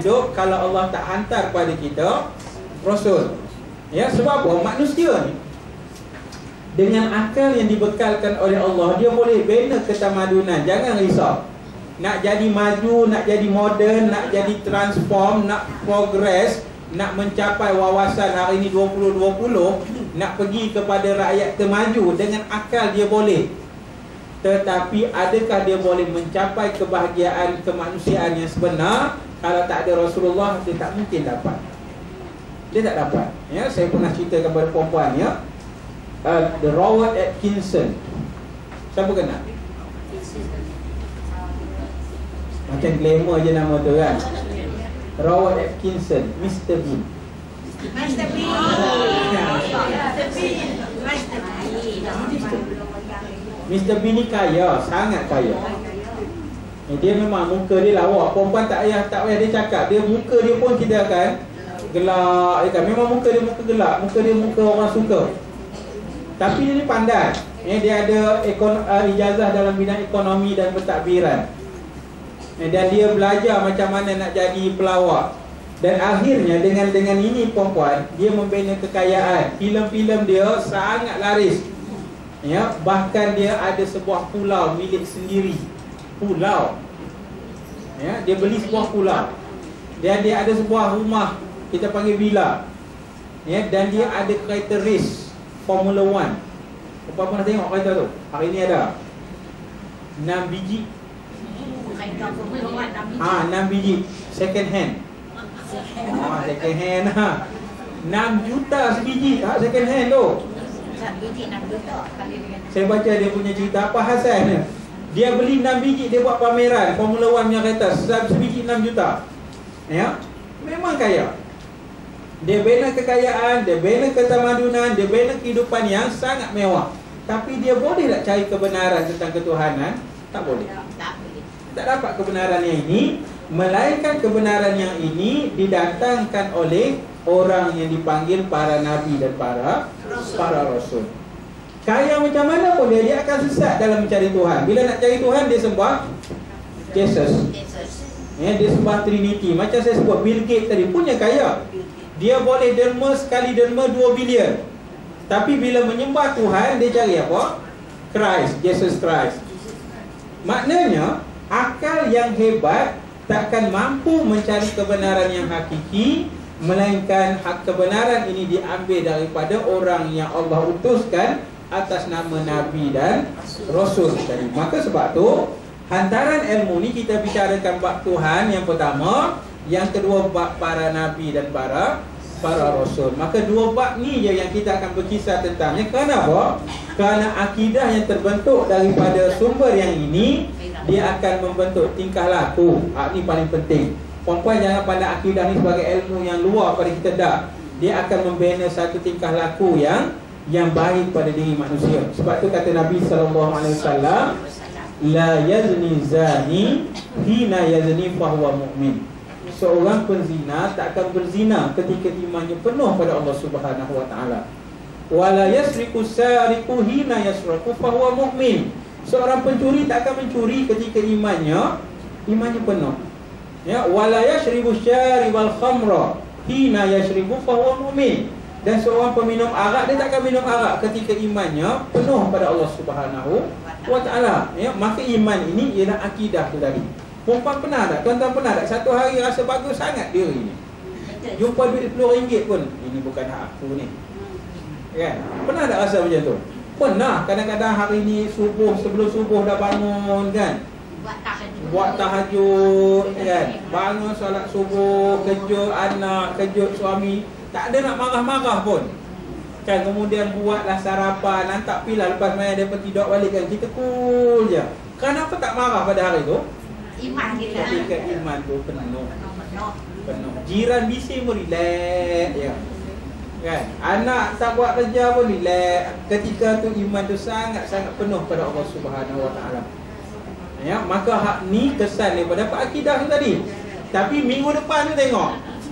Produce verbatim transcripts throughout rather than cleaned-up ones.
hidup kalau Allah tak hantar pada kita Rasul. Ya, sebab apa? Manusia ni dengan akal yang dibekalkan oleh Allah, dia boleh bina ketamadunan. Jangan risau. Nak jadi maju, nak jadi moden, nak jadi transform, nak progress, nak mencapai wawasan hari ini dua puluh dua puluh, nak pergi kepada rakyat termaju, dengan akal dia boleh. Tetapi adakah dia boleh mencapai kebahagiaan kemanusiaan yang sebenar? Kalau tak ada Rasulullah, dia tak mungkin dapat. Dia tak dapat. Ya, saya pernah ceritakan kepada perempuan, ya. Uh, the Robert Atkinson. Siapa kenal? Macam glamour je nama tu kan. Robert Atkinson, Mister Bean. Mister Bean. Mister Bean. Mister Bean ni kaya, sangat kaya. Eh, dia memang muka dia lawak. Perempuan tak payah tak payah dia cakap. Dia muka dia pun kita akan gelak. Ya kan? Memang muka dia muka gelak. Muka dia muka orang suka. Tapi dia ni pandai. Eh, dia ada ekon, uh, ijazah dalam bidang ekonomi dan pentadbiran. Eh, dan dia belajar macam mana nak jadi pelawak. Dan akhirnya dengan dengan ini perempuan, dia membina kekayaan. Filem-filem dia sangat laris. Ya, bahkan dia ada sebuah pulau milik sendiri. Pulau. Ya, dia beli sebuah pulau. Dan dia ada sebuah rumah, kita panggil villa. Ya, dan dia ada kereta race Formula One. Apa pernah tengok kereta tu? Hari ni ada enam biji. Ah, enam biji second hand. Ah, second hand ha. enam juta sebiji. Ah, second hand tu. Biji enam juta. Saya baca dia punya cerita apa hasilnya. Dia beli enam biji, dia buat pameran Formula One punya kereta, sebiji enam juta. Ya. Memang kaya. Dia bina kekayaan, dia bina ketamadunan, dia bina kehidupan yang sangat mewah. Tapi dia boleh tak cari kebenaran tentang ketuhanan? Tak boleh. Tak boleh. Tak dapat kebenaran yang ini, melainkan kebenaran yang ini didatangkan oleh orang yang dipanggil para nabi dan para rasul. para rasul. Kaya macam mana pun dia, dia akan sesat dalam mencari Tuhan. Bila nak cari Tuhan, dia sembah Jesus. Ya, dia sembah Trinity. Macam saya sebut, Bill Gates tadi punya kaya. Dia boleh derma sekali derma dua bilion. Tapi bila menyembah Tuhan, dia cari apa? Christ, Jesus Christ. Maknanya akal yang hebat takkan mampu mencari kebenaran yang hakiki, melainkan hak kebenaran ini diambil daripada orang yang Allah utuskan atas nama Nabi dan Rasul tadi. Maka sebab tu hantaran ilmu ni kita bicarakan bab Tuhan yang pertama, yang kedua bab para Nabi dan para para Rasul. Maka dua bab ni je yang kita akan berkisah tentangnya. Kenapa? Kerana akidah yang terbentuk daripada sumber yang ini, dia akan membentuk tingkah laku. Ha, ni paling penting. Perempuan jangan pandang akidah ni sebagai ilmu yang luar pada kita, tak. Dia akan membina satu tingkah laku yang yang baik pada diri manusia. Sebab tu kata Nabi sallallahu alaihi wasallam, la yazni zani hina yazni fahuwa mu'min. Seorang penzina tak akan berzina ketika imannya penuh pada Allah Subhanahu wa taala. Wala yasriqu sariqu hina yasriqu fahuwa mu'min. Seorang pencuri tak akan mencuri ketika imannya imannya penuh. Ya, wala yashribu syaribal khamra hina yashribu fahuwa mu'min. Dan seorang peminum arak, dia tak akan minum arak ketika imannya penuh pada Allah Subhanahu wa taala. Ya, maka iman ini ialah akidah tu tadi. Perempuan pernah tak? Tuan-tuan pernah tak? Satu hari rasa bagus sangat diri ni. Jumpa duit sepuluh ringgit pun, ini bukan hak aku ni. Kan? Pernah tak rasa macam tu? Pernah. Kadang-kadang hari ni subuh, sebelum subuh dah bangun kan? Buat tahajud. Buat tahajud kan? Bangun solat subuh, kejut anak, kejut suami. Tak ada nak marah-marah pun. Kan, kemudian buatlah sarapan, hantar pilah lepas main dia tidur balik kan. Kita cool je. Kenapa tak marah pada hari tu? Iman kita. Ketika iman tu penuh. Penuh. Penuh. Jiran bising pun relax ya. Kan? Anak tak buat kerja pun relax. Ketika tu iman tu sangat-sangat penuh pada Allah Subhanahu wa taala. Ya, maka hak ni kesan daripada apa akidah tu tadi. Tapi minggu depan tu tengok.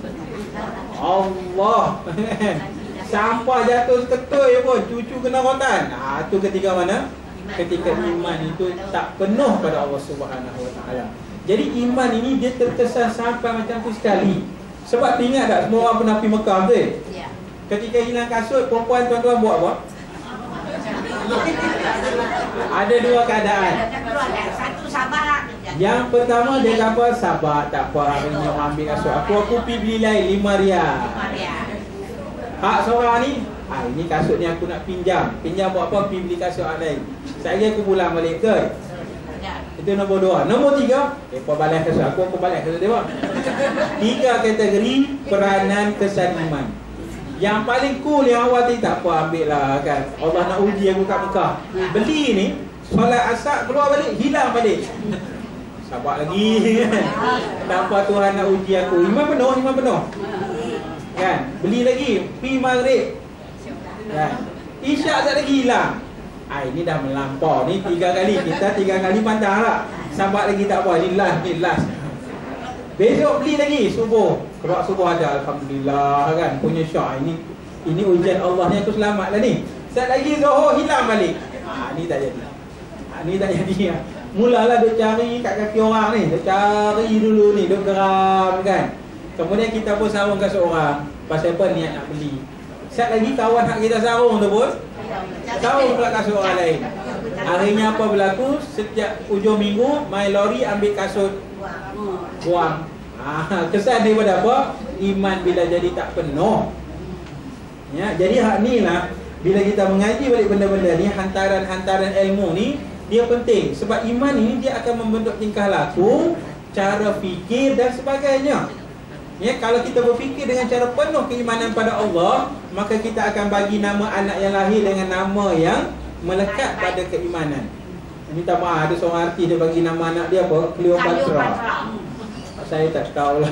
Allah. Sampah jatuh seketui pun cucu kena rotan. Ah, tu ketika mana? Ketika iman itu tak penuh pada Allah Subhanahu wa taala. Jadi iman ini dia terkesan sampai macam tu sekali. Sebab tu ingat tak semua orang pernah pergi Mekah tu? Ya. Ketika hilang kasut, perempuan tuan-tuan buat apa? Ada dua keadaan. Satu sabar. Yang pertama dia kata sabar, tak apa hari ni orang ambil kasut aku, aku pergi beli lain lima rial. Hak seorang ni, ah ini kasut ni aku nak pinjam. Pinjam buat apa? Pergi beli kasut hak lain. Saya aku pulang balik ke. Itu nombor dua. Nombor tiga, mereka balas kasut aku, aku balas kasut dia. Tiga kategori peranan kesan iman. Yang paling cool yang awal tadi tak apa, ambil lah kan. Allah nak uji aku kat Mekah. Beli ni, solat asar keluar balik, hilang balik. Sabar lagi kan. Tak apa, Tuhan nak uji aku. Iman penuh, iman penuh. Kan? Beli lagi, pi maghrib. Kan? Isyak tak lagi hilang. Ah, ini dah melampau. Ni tiga kali. Kita tiga kali pandang lah. Sabar lagi tak apa. Ini last, ni last. Besok beli lagi subuh. Keluar subuh ada, alhamdulillah kan. Punya syok. Ini ini ujian Allah ni, aku selamat lah ni. Sekejap lagi Zuhur hilang balik. Ah, ni tak jadi. Ah, ni tak jadi ya. Mulalah dia cari kat kaki orang ni. Dia cari dulu ni, dia geram kan. Kemudian kita pun sarung kat seorang. Pasal apa niat nak beli. Sekejap lagi kawan hak kita sarung tu pun sarung pula kasut orang lain. Akhirnya apa berlaku? Setiap hujung minggu main lori ambil kasut, buang. Ah, kesan daripada apa? Iman bila jadi tak penuh. Ya, jadi hak ni lah, bila kita mengaji balik benda-benda ni, hantaran-hantaran ilmu ni dia penting. Sebab iman ini dia akan membentuk tingkah laku, cara fikir dan sebagainya. Ya, kalau kita berfikir dengan cara penuh keimanan pada Allah, maka kita akan bagi nama anak yang lahir dengan nama yang melekat pada keimanan. Minta maaf, ada seorang artis dia bagi nama anak dia apa? Cleopatra. Saya tak tahu lah.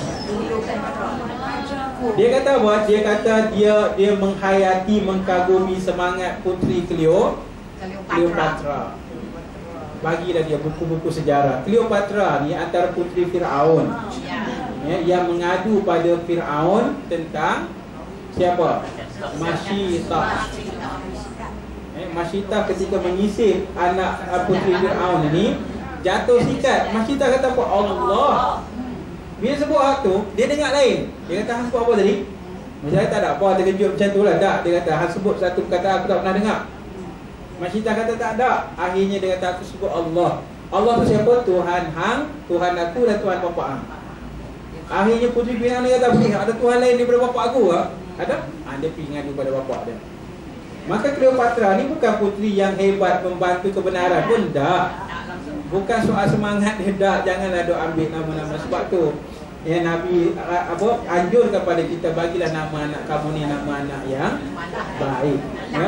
Dia kata apa? Dia kata dia dia menghayati, mengkagumi semangat puteri Cleo, Cleopatra. Bagilah dia buku-buku sejarah. Cleopatra ni antara puteri Firaun. Ya, yang mengadu pada Firaun tentang siapa? Masyitah. Eh, Masyitah ketika menyisir anak puteri Firaun ini, jatuh sikat. Masyitah kata apa? Allah. Bila sebut hak tu, dia dengar lain. Dia kata, hang sebut apa tadi? Masyitah tak ada apa, terkejut macam tu lah. Tak, dia kata, hang sebut satu perkataan aku tak pernah dengar. Masyitah kata tak ada. Akhirnya dia kata, aku sebut Allah. Allah tu siapa? Tuhan hang, Tuhan aku dan Tuhan bapa hang. Akhirnya puteri Firaun dia kata, boleh ada Tuhan lain daripada bapa aku ke? Ada? Ha, dia pergi ngadu pada bapa dia. Maka Cleopatra ni bukan puteri yang hebat membantu kebenaran pun dah. Bukan soal semangat dia dah. Janganlah duk ambil nama-nama. Sebab tu ya, Nabi apa anjur kepada kita, bagilah nama anak kamu ni nama anak yang baik. Ya?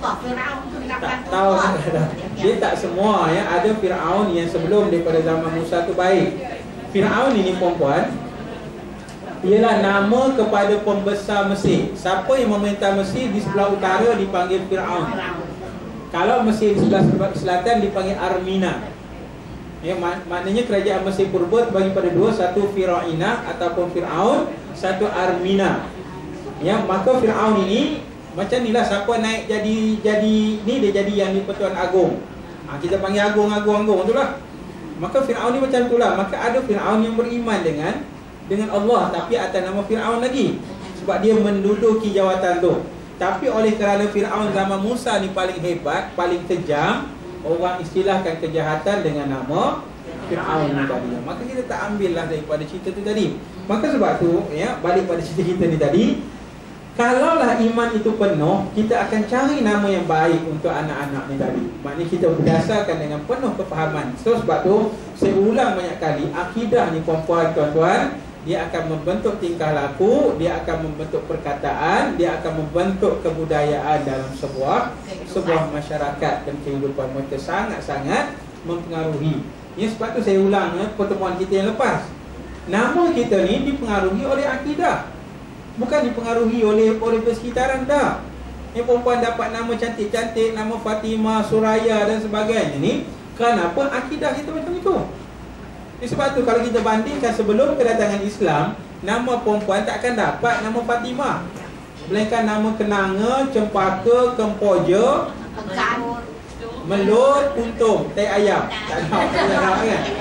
Tak tahu dia tak semua ya. Ada Firaun yang sebelum daripada zaman Musa tu baik. Firaun ini perempuan ialah nama kepada pembesar Mesir. Siapa yang memerintah Mesir di sebelah utara dipanggil Firaun. Kalau Mesir di sebelah selatan dipanggil Armina. Ya, mak maknanya kerajaan Mesir purba terbagi pada dua, satu Firaunah ataupun Firaun, satu Armina. Ya, maka Firaun ini macam inilah, siapa naik jadi jadi ni dia jadi yang di-Pertuan Agong. Ha, kita panggil agung agung agung itulah. Maka Firaun ni macam itulah. Maka ada Firaun yang beriman dengan dengan Allah tapi atas nama Firaun lagi, sebab dia menduduki jawatan tu. Tapi oleh kerana Firaun zaman Musa ni paling hebat, paling kejam, orang istilahkan kejahatan dengan nama Firaun ni tadi. Maka kita tak ambil lah daripada cerita tu tadi. Maka sebab tu ya, balik pada cerita kita ni tadi, kalaulah iman itu penuh, kita akan cari nama yang baik untuk anak-anak ni tadi. Maknanya kita berdasarkan dengan penuh kefahaman. So sebab tu saya ulang banyak kali, akidah ni puan-puan, tuan-tuan, dia akan membentuk tingkah laku, dia akan membentuk perkataan, dia akan membentuk kebudayaan dalam sebuah sebuah masyarakat dan kehidupan mereka sangat-sangat mempengaruhi. Ya, sebab tu saya ulang ya, pertemuan kita yang lepas. Nama kita ni dipengaruhi oleh akidah. Bukan dipengaruhi oleh oleh persekitaran dah. Ni perempuan dapat nama cantik-cantik, nama Fatimah, Suraya dan sebagainya ni, kenapa akidah kita macam itu? Sebab tu kalau kita bandingkan sebelum kedatangan Islam, nama perempuan tak akan dapat nama Fatimah, melainkan nama kenanga, cempaka, kempoja, melut, untung, tai ayam. Tak ada, tak ada kan?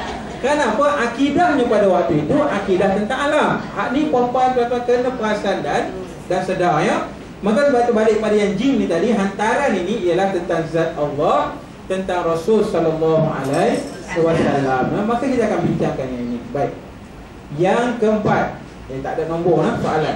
Kenapa? Akidahnya pada waktu itu akidah tentang alam. Hak ni perempuan tuan-tuan kena perasan dan dan sedar ya. Maka sebab tu balik pada yang jin ni tadi, hantaran ini ialah tentang zat Allah, tentang Rasul sallallahu alaihi wasallam. Maka kita akan bincangkan yang ini. Baik. Yang keempat, eh, tak ada nombor lah soalan.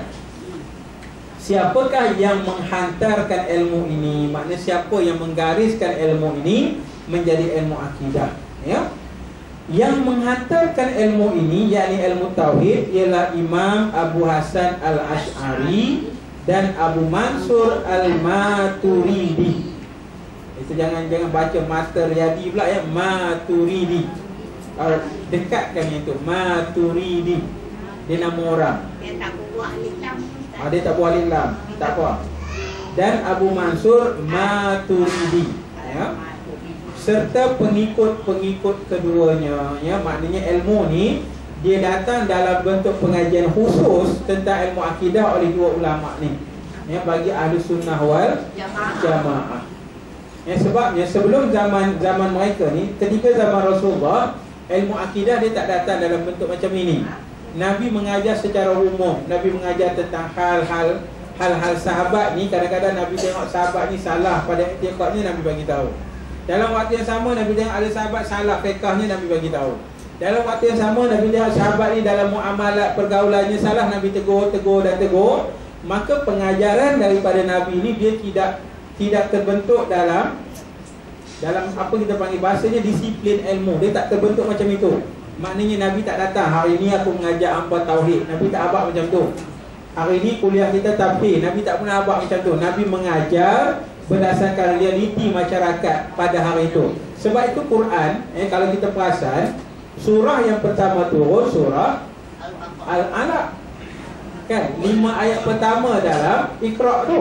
Siapakah yang menghantarkan ilmu ini? Maknanya siapa yang menggariskan ilmu ini menjadi ilmu akidah, ya? Yang menghantarkan ilmu ini, yakni ilmu tauhid, ialah Imam Abu Hasan Al-Asy'ari dan Abu Mansur Al-Maturidi. Itu jangan jangan baca Master Riyadi pula ya, Maturidi. Uh, dekatkan yang itu, Maturidi. Dia nama orang. Dia tak buah hitam. Ah, dia tak buah lam, tak apa. Dan Abu Mansur Maturidi, ya. Serta pengikut-pengikut keduanya, ya. Maknanya ilmu ni dia datang dalam bentuk pengajian khusus tentang ilmu akidah oleh dua ulama ni, ya, bagi ahli sunnah wal jamaah. Ya, sebabnya sebelum zaman zaman mereka ni, ketika zaman Rasulullah, ilmu akidah dia tak datang dalam bentuk macam ini. Nabi mengajar secara umum. Nabi mengajar tentang hal-hal hal-hal sahabat ni. Kadang-kadang Nabi tengok sahabat ni salah pada i'tiqadnya, Nabi bagi tahu. Dalam waktu yang sama Nabi tengok ada sahabat salah fiqahnya, Nabi bagi tahu. Dalam waktu yang sama Nabi tengok sahabat ni dalam muamalat pergaulannya salah, Nabi tegur, tegur dan tegur. Maka pengajaran daripada Nabi ni dia tidak tidak terbentuk dalam dalam apa kita panggil bahasanya disiplin ilmu. Dia tak terbentuk macam itu. Maknanya Nabi tak datang, hari ni aku mengajar hangpa tauhid. Nabi tak abak macam tu. Hari ni kuliah kita tafsir. Nabi tak pernah abak macam tu. Nabi mengajar berdasarkan realiti masyarakat pada hari itu. Sebab itu Quran, eh, kalau kita perasan, surah yang pertama turun surah Al-Alaq, kan? Lima ayat pertama dalam Iqra' tu.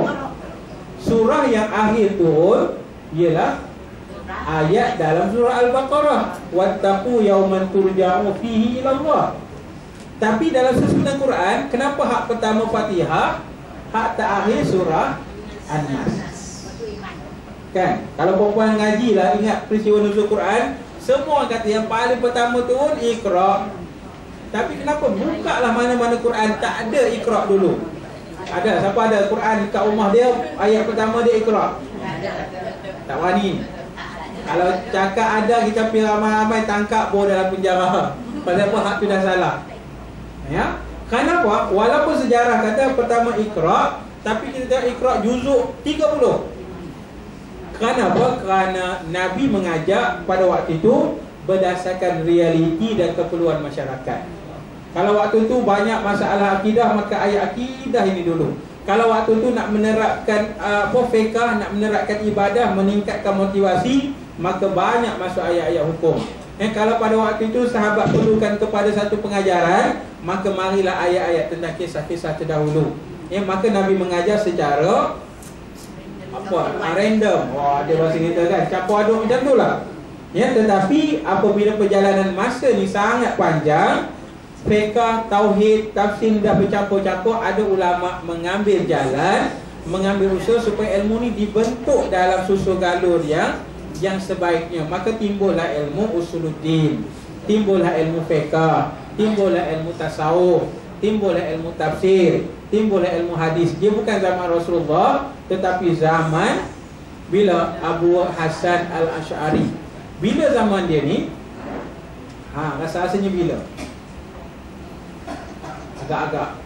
Surah yang akhir turun ialah ayat dalam surah Al-Baqarah, wattaqu yawman turja'u fihi ila Allah. Tapi dalam susunan Quran, kenapa hak pertama Fatihah, hak terakhir surah An-Nas? Kan? Kalau perempuan ngaji lah, ingat peristiwa nuzul Quran, semua kata yang paling pertama turun Iqra'. Tapi kenapa buka lah mana-mana Quran tak ada Iqra' dulu? Ada? Siapa ada Quran kat rumah dia, ayat pertama dia Iqra'? Tak wani. Kalau cakap ada, kita pergi ramai-ramai tangkap pun dalam penjara. Pasal apa? Hak tu dah salah. Ya? Kenapa? Walaupun sejarah kata pertama Iqra', tapi kita tengok Iqra' juzuk tiga puluh. Kenapa? Kerana Nabi mengajak pada waktu itu berdasarkan realiti dan keperluan masyarakat. Kalau waktu itu banyak masalah akidah, maka ayat akidah ini dulu. Kalau waktu itu nak menerapkan uh, fiqh, nak menerapkan ibadah, meningkatkan motivasi, maka banyak masuk ayat-ayat hukum. Eh, kalau pada waktu itu sahabat perlukan kepada satu pengajaran, maka marilah ayat-ayat tentang kisah-kisah terdahulu. Eh, maka Nabi mengajar secara apa? Random. Wah, ada bahasa kita kan, campur aduk macam tu lah. Ya, tetapi apabila perjalanan masa ni sangat panjang, fiqh, tauhid, tafsir dah bercampur-campur, ada ulama mengambil jalan, mengambil usaha supaya ilmu ni dibentuk dalam susul galur yang yang sebaiknya. Maka timbullah ilmu usuluddin, timbullah ilmu fiqh, timbullah ilmu tasawuf, timbullah ilmu tafsir, timbullah ilmu hadis. Dia bukan zaman Rasulullah, tetapi zaman bila Abu Hasan Al-Asy'ari. Bila zaman dia ni, ha, rasa-rasanya bila? Agak-agak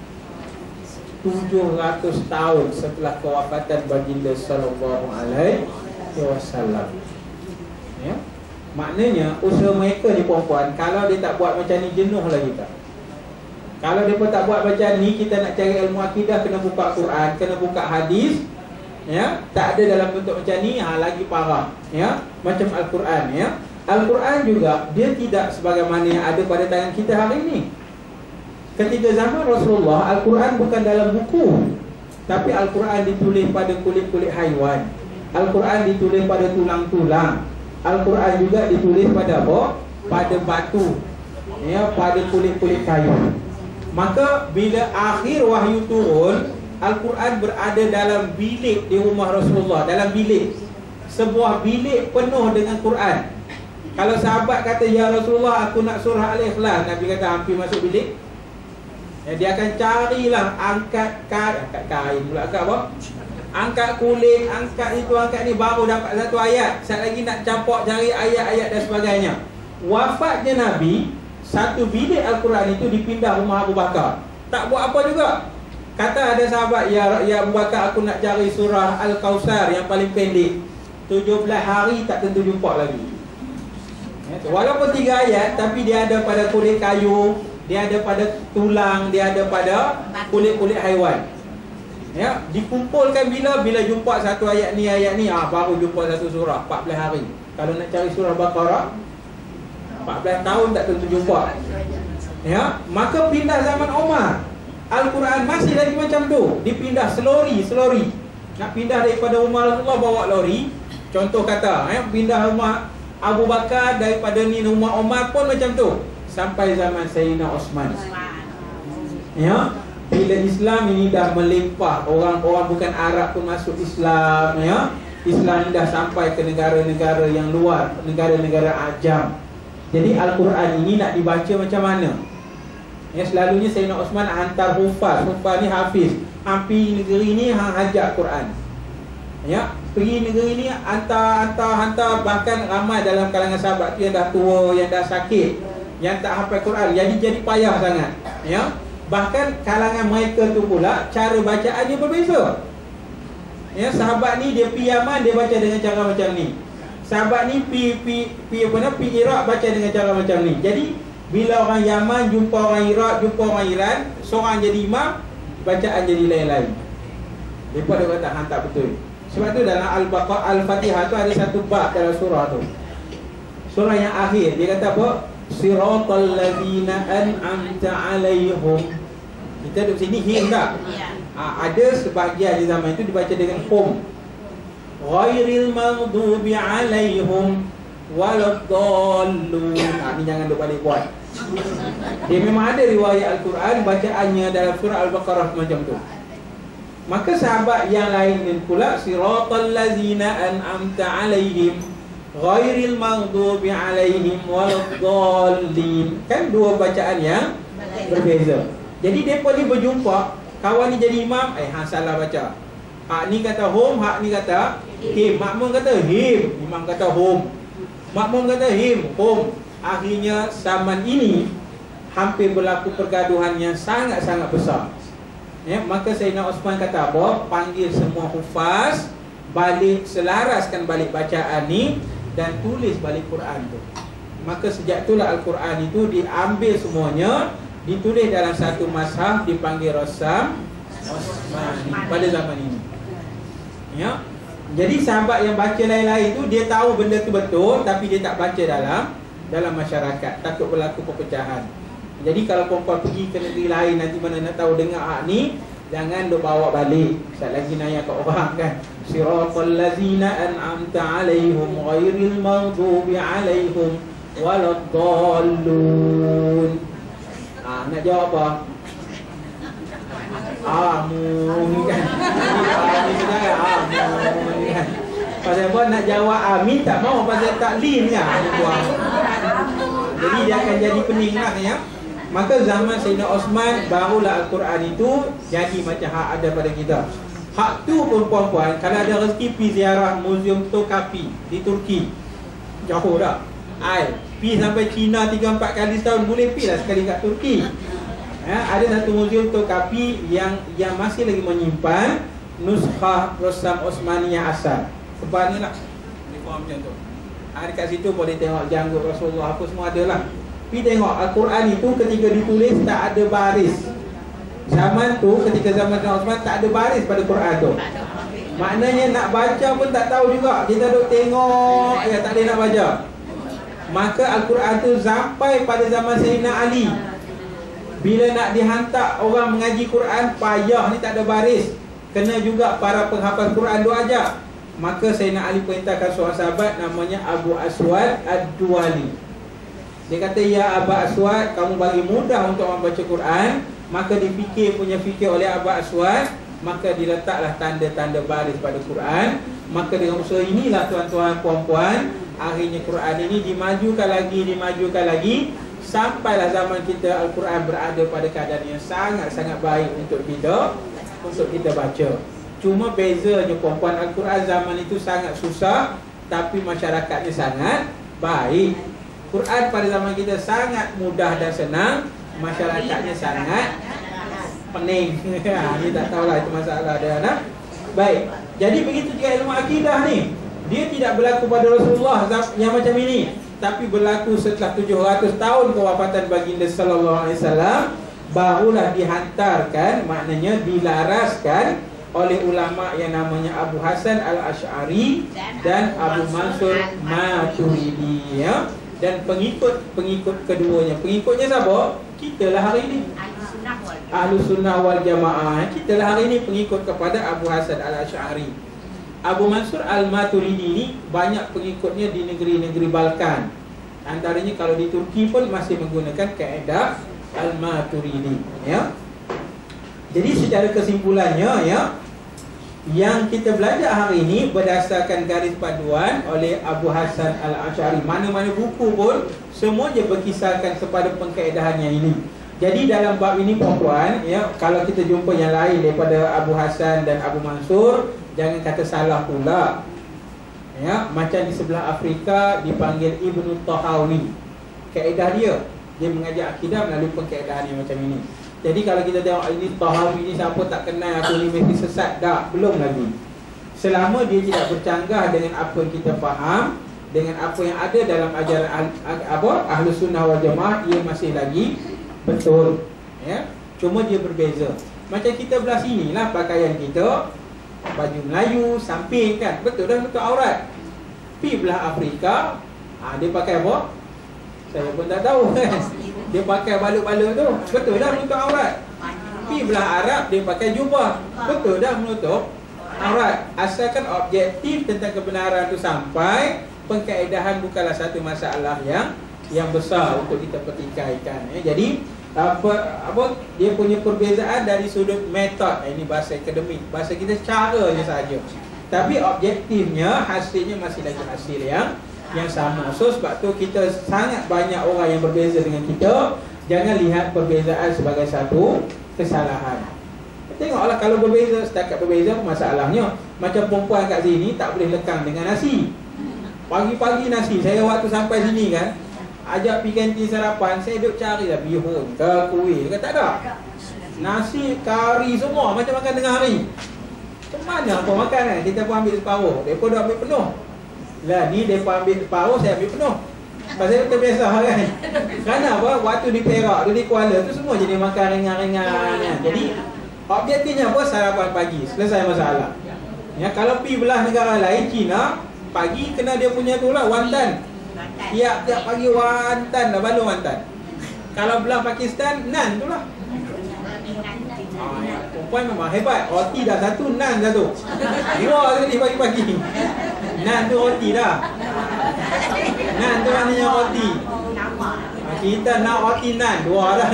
tujuh ratus tahun setelah kewafatan baginda sallallahu alaihi wasallam. Ya. Maknanya usaha mereka ni perempuan, kalau dia tak buat macam ni, jenuh lah kita. Kalau dia pun tak buat macam ni, kita nak cari ilmu akidah kena buka Quran, kena buka hadis. Ya, tak ada dalam bentuk macam ni, ha, lagi parah. Ya, macam Al-Quran, ya. Al-Quran juga dia tidak sebagaimana yang ada pada tangan kita hari ini. Ketika zaman Rasulullah, Al-Quran bukan dalam buku, tapi Al-Quran ditulis pada kulit-kulit haiwan. Al-Quran ditulis pada tulang-tulang. Al-Quran juga ditulis pada apa? Pada batu, ya, pada kulit-kulit kayu. Maka bila akhir wahyu turun, Al-Quran berada dalam bilik di rumah Rasulullah. Dalam bilik, sebuah bilik penuh dengan Quran. Kalau sahabat kata, ya Rasulullah, aku nak surah Al-Ikhlas, Nabi kata hampir masuk bilik. Ya, dia akan carilah angkat kain, angkat kain pula angkat apa? Angkat kulit, angkat itu, angkat ni, baru dapat satu ayat. Sekali lagi nak campur cari ayat-ayat dan sebagainya. Wafatnya Nabi, satu bilik Al-Quran itu dipindah rumah Abu Bakar. Tak buat apa juga. Kata ada sahabat, ya, ya Abu Bakar, aku nak cari surah Al-Kausar yang paling pendek. tujuh belas hari tak tentu jumpa lagi. Ya, walaupun tiga ayat, tapi dia ada pada kulit kayu, dia ada pada tulang, dia ada pada kulit-kulit haiwan. Ya, dikumpulkan bila bila jumpa satu ayat ni, ayat ni, ah baru jumpa satu surah empat belas hari. Kalau nak cari surah Baqarah empat belas tahun tak tentu jumpa. Ya, maka pindah zaman Umar, Al-Quran masih lagi macam tu, dipindah selori, selori. Nak pindah daripada rumah Rasulullah bawa lori. Contoh kata, ya, pindah rumah Abu Bakar daripada ni rumah Umar pun macam tu. Sampai zaman Sayyidina Osman. Ya, bila Islam ini dah melimpah, orang-orang bukan Arab pun masuk Islam, ya. Islam ini dah sampai ke negara-negara yang luar, negara-negara ajam. Jadi Al-Quran ini nak dibaca macam mana? Ya, selalunya Sayyidina Osman hantar hufaz. Hufaz ni hafiz. Hampir negeri ni hang hajat Quran. Ya, pergi negeri ni hantar hantar hantar bahkan ramai dalam kalangan sahabat tu yang dah tua, yang dah sakit, yang tak hafal Quran. Jadi jadi payah sangat. Ya. Bahkan kalangan mereka tu pula cara bacaannya berbeza. Ya, sahabat ni dia pi Yaman, dia baca dengan cara macam ni. Sahabat ni pi pi pi apa nama pi Iraq, baca dengan cara macam ni. Jadi bila orang Yaman jumpa orang Iraq, jumpa orang Iran, seorang jadi imam, bacaan jadi lain-lain. Depa dia kata hang tak betul. Sebab tu dalam Al-Baqarah, Al-Fatihah tu ada satu bab dalam surah tu. Surah yang akhir dia kata apa? Siratal ladzina an'amta 'alaihim. Kita duduk sini him tak? Ha, ada sebahagian di zaman itu dibaca dengan hum. Ghairil maghdubi 'alaihim waladdallun. Ha, ni jangan duk balik buat. Dia memang ada riwayat Al-Quran bacaannya dalam surah Al-Baqarah macam tu. Maka sahabat yang lain pula, siratal ladzina an'amta 'alaihim ghairil maghdubi 'alaihim waladdallin. Kan dua bacaan yang berbeza. Jadi depa ni berjumpa, kawan ni jadi imam, eh hang salah baca. Hak ni kata hum, hak ni kata him. Makmum kata him, imam kata hum. Makmum kata him, hum. Akhirnya zaman ini hampir berlaku pergaduhan yang sangat-sangat besar. Ya, maka Sayyidina Osman kata apa? Panggil semua hufaz, balik selaraskan balik bacaan ni dan tulis balik Quran tu. Maka sejak itulah Al-Quran itu diambil semuanya, ditulis dalam satu mashaf, dipanggil Rassam Osmani pada zaman ini. Ya. Jadi sahabat yang baca lain-lain tu dia tahu benda tu betul, tapi dia tak baca dalam dalam masyarakat, takut berlaku perpecahan. Jadi kalau perempuan pergi ke negeri lain, nanti mana nak tahu dengar hak ni, jangan duk bawa balik. Sekali lagi nanya kat orang kan, siratal ladzina an'amta 'alaihim ghairil maghdubi 'alaihim waladdallun. Ah, nak jawab apa? Amun kan. Amin saja amun kan. Pasal apa nak jawab amin tak mau, pasal taklin kan buang. Jadi dia akan jadi pening lah ya. Maka zaman Sayyidina Osman barulah Al-Quran itu jadi macam hak ada pada kita. Hak tu pun puan-puan, kalau ada rezeki pergi ziarah Museum Tokapi di Turki. Jauh dah. Ai, pergi sampai China tiga empat kali setahun, boleh pergi lah sekali kat Turki. Ya, ada satu museum Tokapi yang yang masih lagi menyimpan nuskah Rassam Osmani yang asal. Sebab ni lah dia faham macam tu. Ha, dekat situ boleh tengok janggut Rasulullah apa semua ada lah. Pergi tengok Al-Quran itu ketika ditulis tak ada baris. Zaman tu ketika zaman Osman tak ada baris pada Quran tu. Maknanya nak baca pun tak tahu juga. Kita duk tengok ya tak boleh nak baca. Maka Al-Quran tu sampai pada zaman Sayyidina Ali. Bila nak dihantar orang mengaji Quran, payah ni tak ada baris. Kena juga para penghafal Quran duk ajak. Maka Sayyidina Ali perintahkan seorang sahabat namanya Abu Aswad Ad-Duwali. Dia kata, ya Abu Aswad, kamu bagi mudah untuk orang baca Quran. Maka dipikir punya fikir oleh Abu Aswad, maka diletaklah tanda-tanda baris pada Quran. Maka dengan usaha inilah tuan-tuan puan-puan, akhirnya Quran ini dimajukan lagi, dimajukan lagi, sampailah zaman kita Al-Quran berada pada keadaan yang sangat-sangat baik untuk kita untuk kita baca. Cuma bezanya puan-puan, Al-Quran zaman itu sangat susah, tapi masyarakatnya sangat baik. Quran pada zaman kita sangat mudah dan senang, masyarakatnya sangat pening. Ini tak tahulah itu masalah dia, nak. Baik. Jadi begitu juga ilmu akidah ni. Dia tidak berlaku pada Rasulullah yang macam ini, tapi berlaku setelah tujuh ratus tahun kewafatan baginda sallallahu alaihi wasallam, barulah dihantarkan, maknanya dilaraskan oleh ulama yang namanya Abu Hasan Al-Asy'ari dan Abu Mansur Maturidi, ya. Dan pengikut-pengikut keduanya. Pengikutnya siapa? Kita lah hari ini, Ahlus Sunnah wal Jamaah. Kita lah hari ini pengikut kepada Abu Hasan Al-Asy'ari. Abu Mansur Al-Maturidi ini banyak pengikutnya di negeri-negeri Balkan. Antaranya kalau di Turki pun masih menggunakan kaedah Al-Maturidi, ya. Jadi secara kesimpulannya, ya, yang kita belajar hari ini berdasarkan garis paduan oleh Abu Hasan Al-Asy'ari. Mana-mana buku pun semuanya berkisarkan kepada pengkaedahan yang ini. Jadi dalam bab ini puan-puan, ya, kalau kita jumpa yang lain daripada Abu Hasan dan Abu Mansur, jangan kata salah pula. Ya, macam di sebelah Afrika dipanggil Ibnu Tahawi. Kaedah dia, dia mengajar akidah melalui pengkaedahan yang macam ini. Jadi kalau kita tengok ini Tahawi ni siapa tak kenal, aku ni mesti sesat, tak, belum lagi. Selama dia tidak bercanggah dengan apa yang kita faham, dengan apa yang ada dalam ajaran apa Ahlus Sunnah wal Jamaah, dia masih lagi betul, ya. Cuma dia berbeza. Macam kita belah sini lah pakaian kita, baju Melayu, samping kan, betul dah untuk aurat. Pi belah Afrika, ha, dia pakai apa? Saya pun tak tahu kan. Dia pakai balut-balut tu, betul dah menutup aurat. Pi belah Arab, dia pakai jubah, betul dah menutup aurat. Asalkan objektif tentang kebenaran tu sampai, pengkaedahan bukanlah satu masalah yang yang besar untuk kita pertikaikan, ya. Jadi apa apa dia punya perbezaan dari sudut metod, ini bahasa akademik, bahasa kita caranya saja. Tapi objektifnya, hasilnya masih lagi hasil yang yang sama. So sebab tu kita sangat banyak orang yang berbeza dengan kita. Jangan lihat perbezaan sebagai satu kesalahan. Tengoklah kalau berbeza, setakat berbeza apa masalahnya? Macam perempuan kat sini tak boleh lekang dengan nasi. Pagi-pagi nasi, saya waktu sampai sini kan, ajak pergi kantin sarapan, saya duduk cari lah bihun ke kuih ke, tak ada. Nasi, kari semua macam makan tengah hari. Macam mana apa makan kan? Kita pun ambil separuh, mereka dah ambil penuh. Lah ni mereka ambil separuh, saya ambil penuh. Pasal kita biasa kan. Kerana apa? Waktu di Perak tu, di Kuala tu, semua jadi makan ringan-ringan kan? Jadi objektifnya apa? Sarapan pagi, selesai masalah. Ya, kalau pergi belah negara lain, Cina, pagi kena dia punya tu lah, wantan. Tiap-tiap pagi wantan dah, balung wantan. Kalau belah Pakistan, nan tu lah. Ah, ya. Perempuan memang hebat. Roti dah satu, nan satu. Dua kali pagi-pagi. Nan tu roti dah. Nan tu maknanya roti. Kita nak roti nan, dua dah.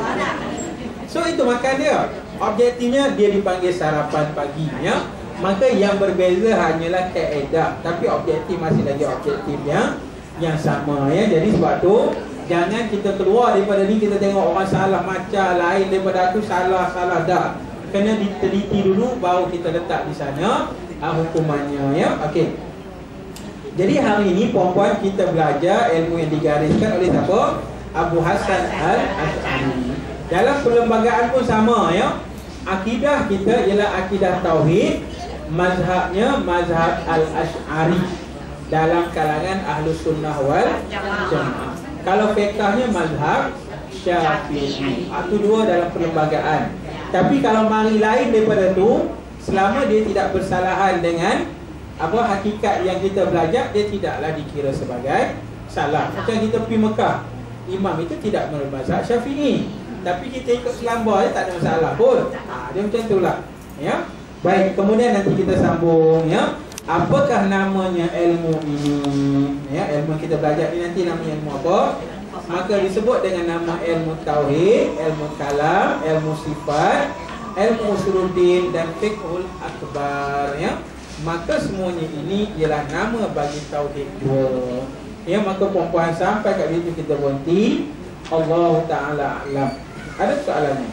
So itu makan dia. Objektifnya dia dipanggil sarapan pagi, ya. Maka yang berbeza hanyalah kaedah, tapi objektif masih lagi objektif yang yang sama, ya. Jadi sebab tu jangan kita keluar daripada ni kita tengok orang salah macam lain daripada aku, salah-salah dah. Kena diteliti dulu baru kita letak di sana ah, hukumannya, ya. Okey. Jadi hari ini puan-puan kita belajar ilmu yang digariskan oleh siapa? Abu Hasan Al-Asy'ari. Dalam perlembagaan pun sama, ya. Akidah kita ialah akidah tauhid, mazhabnya mazhab Al-Asy'ari dalam kalangan Ahlus Sunnah wal Jamaah. Kalau fiqhnya mazhab Syafi'i. Itu dua dalam perlembagaan. Tapi kalau mari lain daripada tu, selama dia tidak bersalahan dengan apa hakikat yang kita belajar, dia tidaklah dikira sebagai salah. Macam kita pergi Mekah, imam itu tidak menurut mazhab Syafi'i, tapi kita ikut selamba, dia tak ada masalah pun. Ha, dia macam itulah, ya. Baik, kemudian nanti kita sambung, ya. Apakah namanya ilmu ini? Ya, ilmu kita belajar ini nanti namanya ilmu apa? Maka disebut dengan nama ilmu tauhid, ilmu kalam, ilmu sifat, ilmu usuluddin dan fiqhul akbar, ya. maka semuanya ini ialah nama bagi tauhid dua. Ya, maka puan-puan sampai kat situ kita berhenti. Allah Ta'ala a'lam. Ada soalannya?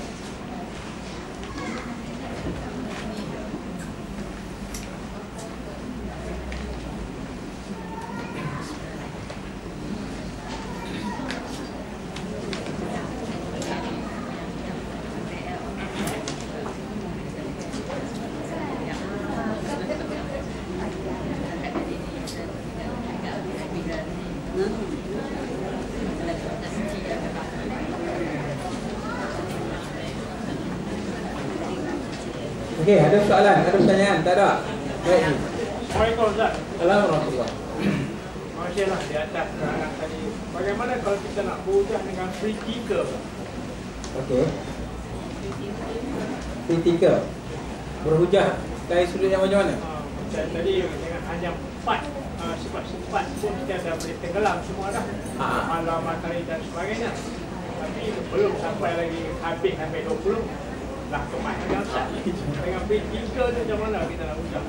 Okey, ada soalan, ada pertanyaan? Tak ada? Baik. Assalamualaikum Ustaz. Assalamualaikum. Masya Allah di atas keterangan tadi. Bagaimana kalau kita nak berhujah dengan free thinker? Okey. Free thinker. Berhujah dari sudut yang macam mana? Uh, macam tadi dengan hanya empat uh, sifat-sifat pun kita dah boleh tenggelam semua dah. Ha. Malam, matahari dan sebagainya. Tapi belum sampai lagi habis sampai dua puluh. Lah kemana dengan Ustaz? Dengan free thinker tu macam mana kita nak hujah?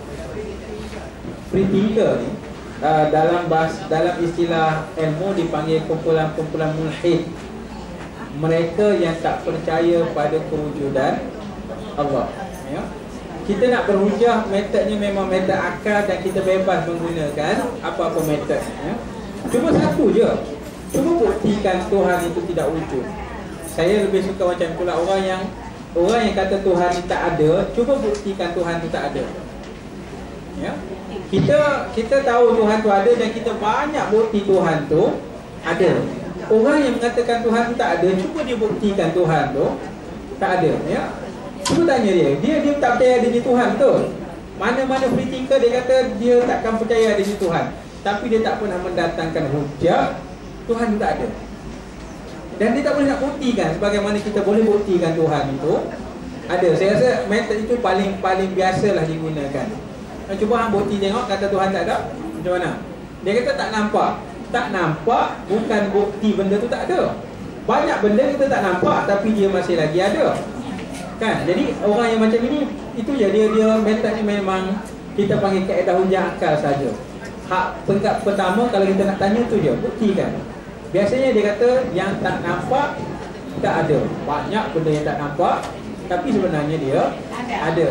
Free thinker ni uh, dalam bahas, dalam istilah ilmu dipanggil kumpulan-kumpulan mulhid. Mereka yang tak percaya pada kewujudan Allah. Ya. Kita nak berhujah, metodnya memang metod akal dan kita bebas menggunakan apa-apa metod. Ya. Cuma satu je, cuba buktikan Tuhan itu tidak wujud. Saya lebih suka macam pula orang yang orang yang kata Tuhan itu tak ada, cuba buktikan Tuhan itu tak ada. Ya. Kita kita tahu Tuhan tu ada dan kita banyak bukti Tuhan tu ada. Orang yang mengatakan Tuhan tu tak ada, cuba dia buktikan Tuhan tu tak ada. Ya. Cuba tanya dia, dia dia tak percaya adanya Tuhan tu. Mana-mana free thinker dia kata dia takkan percaya adanya Tuhan, tapi dia tak pernah mendatangkan hujah Tuhan tu tak ada. Dan dia tak boleh nak buktikan sebagaimana kita boleh buktikan Tuhan itu ada. Saya rasa metod itu paling paling biasalah digunakan. Cuba hang bukti tengok kata Tuhan tak ada, macam mana? Dia kata tak nampak. Tak nampak bukan bukti benda tu tak ada. Banyak benda kita tak nampak tapi dia masih lagi ada. Kan? Jadi orang yang macam ini, itu je dia dia metod ni memang kita panggil kaedah hujah akal saja. Hak peringkat pertama kalau kita nak tanya tu je, buktikan. Biasanya dia kata yang tak nampak tak ada. Banyak benda yang tak nampak tapi sebenarnya dia ada.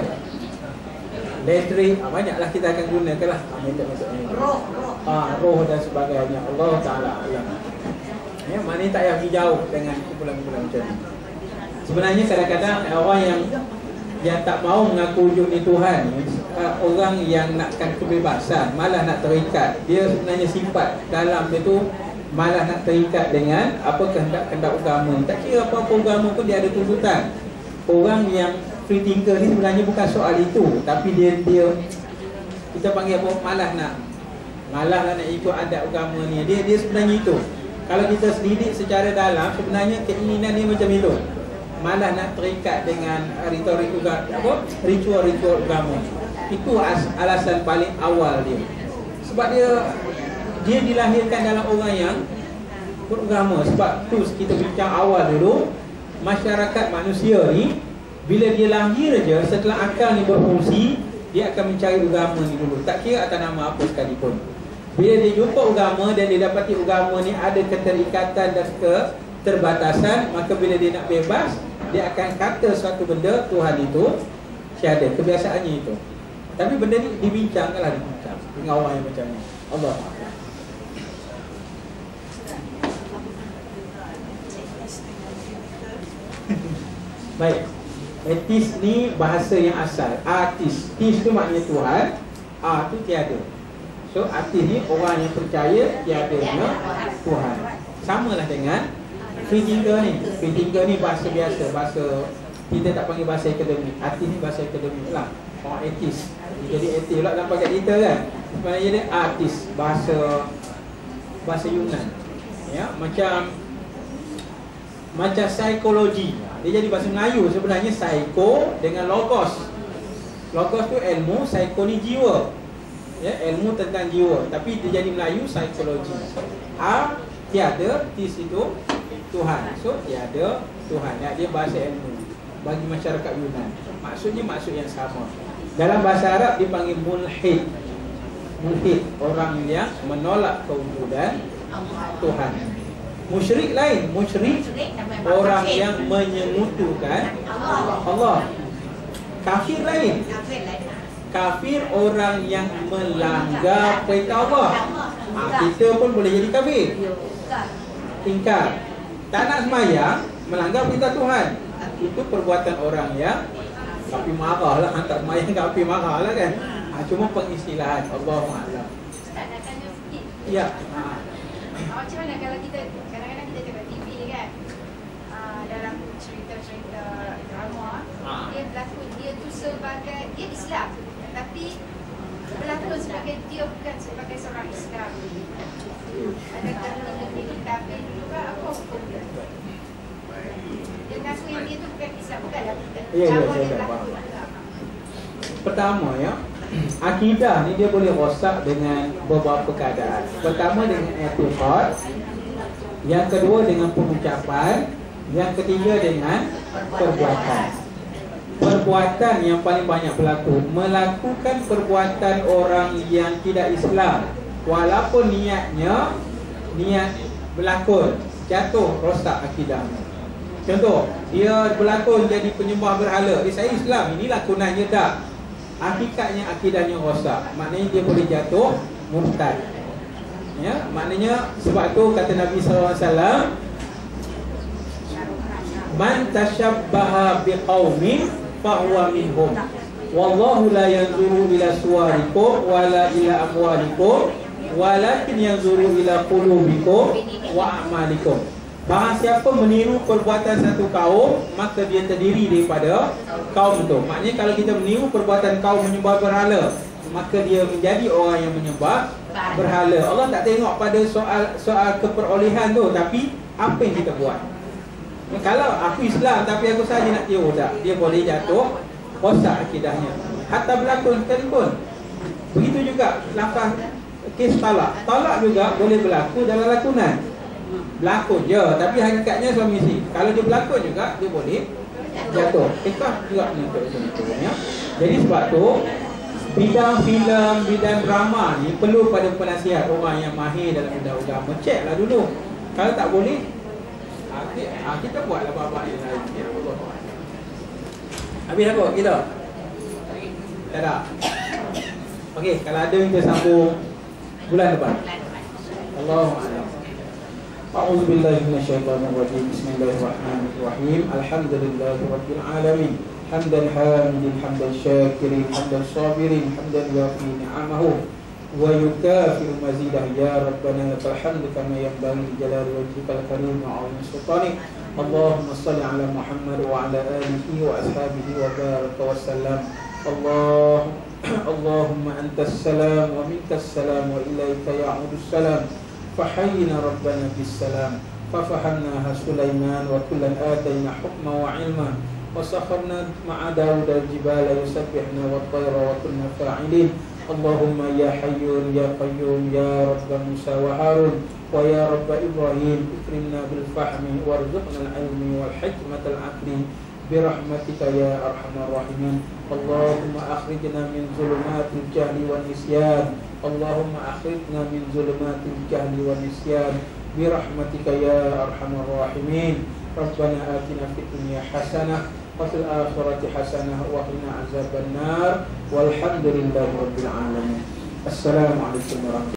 Lettery, ah, banyaklah kita akan gunakan lah metod-metod ini. Roh, roh. Ah, roh dan sebagainya. Allah Ta'ala alam. Ya, mana tak payah pergi jauh dengan kumpulan-kumpulan macam ni. Sebenarnya kadang-kadang orang yang yang tak mau mengaku wujud ni Tuhan, uh, orang yang nakkan kebebasan, malah nak terikat. Dia sebenarnya sifat dalam dia tu malah nak terikat dengan apa kehendak-kehendak agama. Tak kira apa-apa agama pun dia ada tuntutan. Orang yang free thinker ni sebenarnya bukan soal itu, tapi dia dia kita panggil apa, malah nak malah nak ikut adat agama ni. Dia dia sebenarnya itu. Kalau kita selidik secara dalam, sebenarnya keinginan dia macam itu. Malah nak terikat dengan ritual juga apa? Ritual-ritual agama. Itu alasan paling awal dia. Sebab dia dia dilahirkan dalam orang yang beragama. Sebab tu kita bincang awal dulu, masyarakat manusia ni bila dia lahir je, setelah akal ni berfungsi, dia akan mencari agama ni dulu. Tak kira atas nama apa sekalipun. Bila dia jumpa agama dan dia dapati agama ni ada keterikatan dan keterbatasan, maka bila dia nak bebas, dia akan kata suatu benda Tuhan itu tiada. Kebiasaannya itu. Tapi benda ni dibincangkanlah, dibincang dengan orang yang macam ni. Allah. Baik. Etis ni bahasa yang asal. Artis. Tis tu maknanya Tuhan. A tu tiada. So artis ni orang yang percaya tiadanya Tuhan. Samalah dengan free thinker ni. Free thinker ni bahasa biasa. Bahasa kita tak panggil bahasa akademik. Artis ni bahasa akademik lah. Orang etis. Jadi etis pula dalam paket kita kan. Sebenarnya dia artis. Bahasa Bahasa Yunan. Ya, macam Macam psikologi. Dia jadi bahasa Melayu. Sebenarnya psiko dengan logos. Logos tu ilmu, psiko ni jiwa. Ya, ilmu tentang jiwa. Tapi dia jadi Melayu psikologi. A tiada, tis itu Tuhan. So tiada Tuhan. Ya, dia bahasa ilmu bagi masyarakat Yunan. Maksudnya maksud yang sama. Dalam bahasa Arab dipanggil mulhid. Mulhid, orang yang menolak kewujudan Tuhan. Musyrik lain, musyrik orang yang menyemutukan Allah. Kafir lain, kafir orang yang melanggar perintah Allah. Ha, kita pun boleh jadi kafir. Ingkar, tak nak sembahyang, melanggar perintah Tuhan. Itu perbuatan orang yang kafir marah lah. Tak sembahyang kafir marah lah kan. Ha, cuma pengistilahan. Allahu'alam. Ustaz nak tanya sikit. Ya. Ha. Macam mana kalau kita kadang-kadang kita tengok T V kan, uh, dalam cerita-cerita drama, Ha. dia berlakon dia tu sebagai dia Islam, tapi berlakon sebagai dia bukan sebagai seorang Islam. Adakah dia ini kafir juga? Apa hukum dia? Dia mengaku yang dia tu bukan Islam, bukanlah kita. Ya, ya, Cara saya dia dah berlakon. Pertama ya, akidah ni dia boleh rosak dengan beberapa keadaan. Pertama dengan i'tiqad, yang kedua dengan pengucapan, yang ketiga dengan perbuatan. Perbuatan yang paling banyak berlaku, melakukan perbuatan orang yang tidak Islam, walaupun niatnya niat berlakon, jatuh rosak akidahnya. Contoh, dia berlakon jadi penyembah berhala. Eh, saya Islam, ini lakonannya tak. Hakikatnya akidahnya rosak. Maknanya dia boleh jatuh murtad. Ya, maknanya sebab tu kata Nabi sallallahu alaihi wasallam, man tashabbaha biqaumin fahuwa minhum. Wallahu la yanzuru ila suwarikum wala ila amwalikum, walakin yanzuru ila qulubikum wa a'malikum. Barang siapa meniru perbuatan satu kaum, maka dia terdiri daripada kaum itu. Maknanya kalau kita meniru perbuatan kaum menyembah berhala, maka dia menjadi orang yang menyembah berhala. Allah tak tengok pada soal soal keperolehan tu, tapi apa yang kita buat. Kalau aku Islam tapi aku saja nak tiru, tak, dia boleh jatuh rosak akidahnya. Hatta berlakon sekalipun. Begitu juga lafaz kes talak. Talak juga boleh berlaku dalam lakonan. Berlakon je, tapi hakikatnya suami isteri. Kalau dia berlakon juga, dia boleh jatuh. Fikah juga menuntut itu ya. Jadi sebab tu bidang filem, bidang drama ni perlu pada penasihat orang yang mahir dalam bidang agama. Ceklah dulu. Kalau tak boleh, kita buatlah babak yang lain. Ya Allah. Habis apa kita? Tak ada. Okey, kalau ada kita sambung bulan depan. Allahuakbar. أعوذ بالله من الشيطان الرجيم بسم الله الرحمن الرحيم الحمد لله رب العالمين حمدا حامدا حمدا شاكرين حمدا صابرين حمدا يوافي نعمه ويكافئ مزيده يا ربنا لك الحمد كما ينبغي لجلال وجهك الكريم وعظيم سلطانك اللهم صل على محمد وعلى آله وأصحابه وبارك وسلم الله اللهم أنت السلام ومنك السلام وإليك يعود السلام فحينا ربنا بالسلام ففهمناها سليمان وكلا آتينا حكما وعلما وسخرنا مع داود الجبال يسبحنا والطير وكنا فاعلين اللهم يا حي يا قيوم يا رب موسى وهارون ويا رب إبراهيم اكرمنا بالفهم وارزقنا العلم والحكمة العقل برحمتك يا أرحم الراحمين اللهم أخرجنا من ظلمات الجهل والنسيان اللهم أخرجنا من ظلمات الجهل والنسيان برحمتك يا أرحم الراحمين ربنا آتنا في الدنيا حسنة وفي الآخرة حسنة وقنا عذاب النار والحمد لله رب العالمين السلام عليكم ورحمة الله.